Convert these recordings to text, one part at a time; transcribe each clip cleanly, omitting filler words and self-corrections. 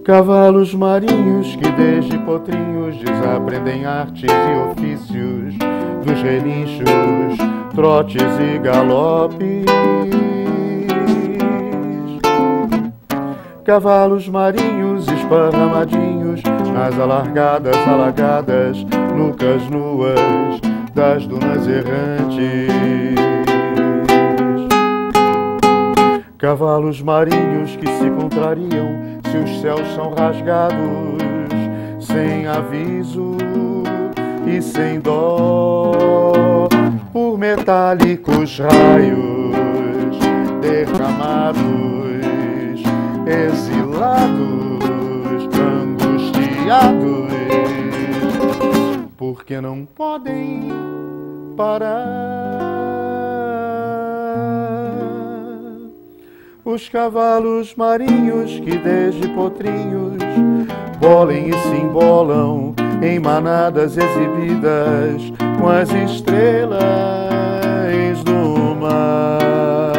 Cavalos marinhos que desde potrinhos desaprendem artes e ofícios dos relinchos, trotes e galopes. Cavalos marinhos esparramadinhos nas alargadas, alagadas, nucas nuas das dunas errantes. Cavalos marinhos que se contrariam se os céus são rasgados, sem aviso e sem dó, por metálicos raios derramados, exilados, angustiados, porque não podem parar. Os cavalos marinhos que desde potrinhos bolem e se embolam em manadas exibidas com as estrelas do mar.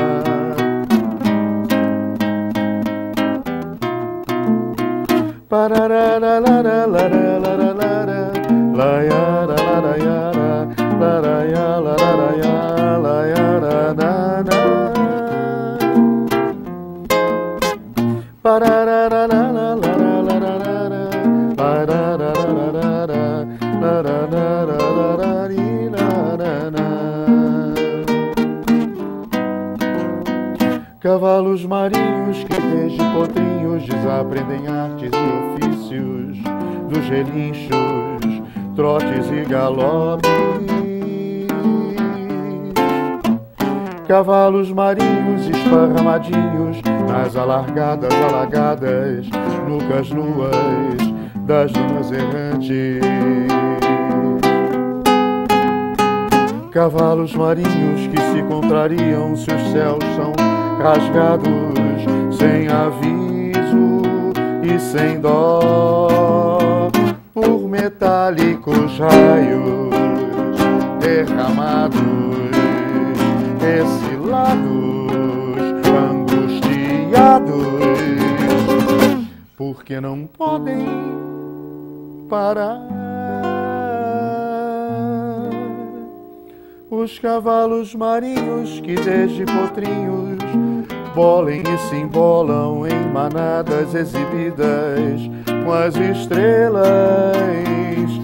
Cavalos marinhos que desde potrinhos desaprendem artes e ofícios dos relinchos, trotes e galopes. Cavalos marinhos esparramadinhos nas alargadas, alagadas, nucas nuas das dunas errantes. Cavalos marinhos que se contrariam se os céus são rasgados, sem aviso e sem dó, por metálicos raios derramados, exilados, angustiados, porque não podem parar. Os cavalos marinhos que desde potrinhos bolem e se embolam em manadas exibidas com as estrelas